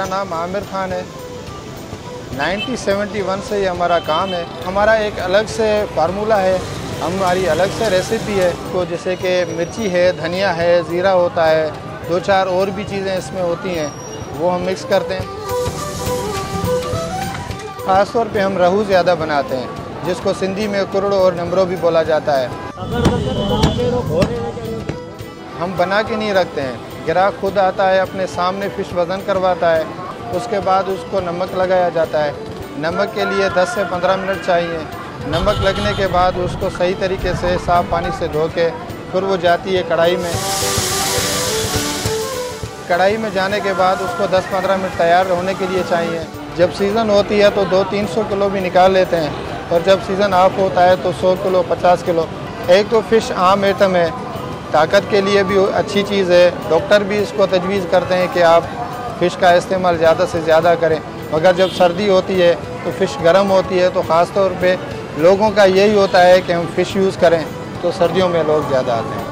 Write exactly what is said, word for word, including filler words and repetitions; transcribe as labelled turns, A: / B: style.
A: नाम आमिर खान है। Nineteen seventy one से ये हमारा काम है। हमारा एक अलग से फार्मूला है, हमारी अलग से रेसिपी है। तो जैसे कि मिर्ची है, धनिया है, ज़ीरा होता है, दो चार और भी चीज़ें इसमें होती हैं, वो हम मिक्स करते हैं। ख़ास तौर पे हम रहू ज़्यादा बनाते हैं, जिसको सिंधी में कुरड़ो और नंबरो भी बोला जाता है। हम बना के नहीं रखते हैं, ग्राहक खुद आता है, अपने सामने फ़िश वज़न करवाता है, उसके बाद उसको नमक लगाया जाता है। नमक के लिए दस से पंद्रह मिनट चाहिए। नमक लगने के बाद उसको सही तरीके से साफ़ पानी से धो के फिर वो जाती है कढ़ाई में। कढ़ाई में जाने के बाद उसको दस पंद्रह मिनट तैयार होने के लिए चाहिए। जब सीज़न होती है तो दो तीन सौ किलो भी निकाल लेते हैं, और जब सीज़न ऑफ होता है तो सौ किलो पचास किलो। एक तो फ़िश आम आइटम है, ताकत के लिए भी अच्छी चीज़ है। डॉक्टर भी इसको तजवीज़ करते हैं कि आप फ़िश का इस्तेमाल ज़्यादा से ज़्यादा करें। मगर जब सर्दी होती है तो फ़िश गर्म होती है, तो ख़ास तौर पे लोगों का यही होता है कि हम फ़िश यूज़ करें, तो सर्दियों में लोग ज़्यादा आते हैं।